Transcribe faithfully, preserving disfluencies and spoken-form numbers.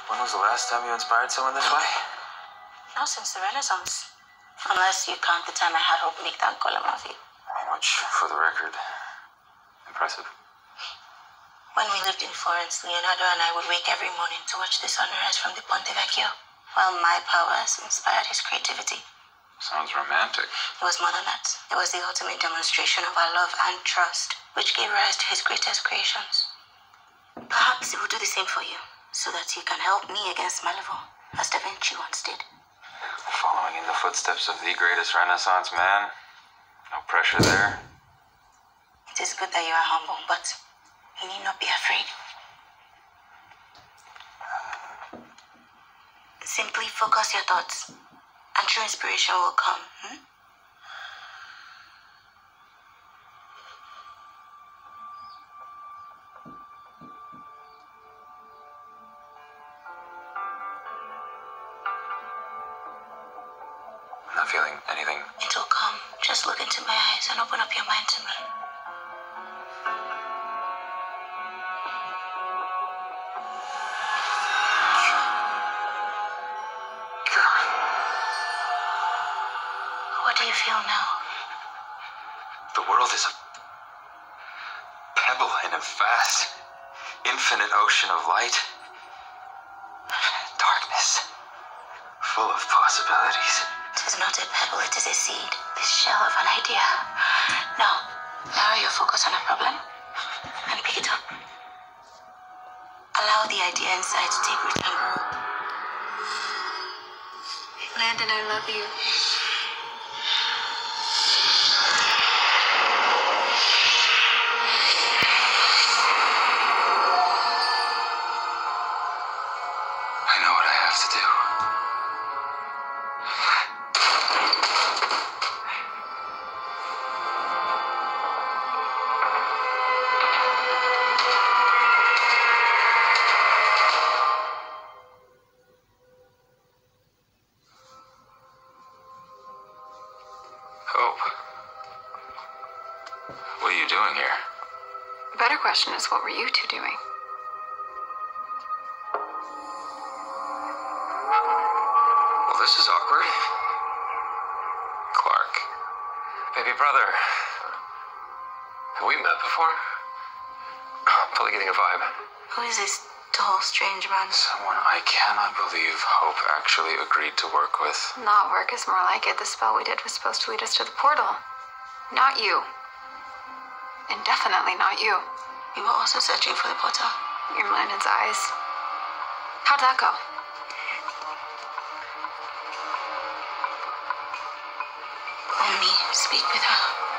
When was the last time you inspired someone this way? Not since the Renaissance. Unless you count the time I had Hope make that column of you. Which, for the record, impressive. When we lived in Florence, Leonardo and I would wake every morning to watch the sunrise from the Ponte Vecchio, while my powers inspired his creativity. Sounds romantic. It was more than that. It was the ultimate demonstration of our love and trust, which gave rise to his greatest creations. Perhaps he will do the same for you, so that you can help me against Malevo, as Da Vinci once did. Following in the footsteps of the greatest Renaissance man. No pressure there. It is good that you are humble, but you need not be afraid. Simply focus your thoughts, and true inspiration will come. Hmm? I'm not feeling anything. It will come. Just look into my eyes and open up your mind to me. What do you feel now? The world is a pebble in a vast, infinite ocean of light. Darkness, full of possibilities. It is not a pebble, it is a seed. The shell of an idea. Now, narrow your focus on a problem and pick it up. Allow the idea inside to take root and grow. Landon, I love you. I know what I have to do. Hope. What are you doing here? The better question is, what were you two doing? Well, this is awkward. Clark. Baby brother. Have we met before? I'm fully getting a vibe. Who is this tall, strange man? Someone I cannot believe Hope actually agreed to work with. Not work is more like it. The spell we did was supposed to lead us to the portal. Not you. And definitely not you. We were also searching for the portal. In Landon's eyes. How'd that go? Only speak with her.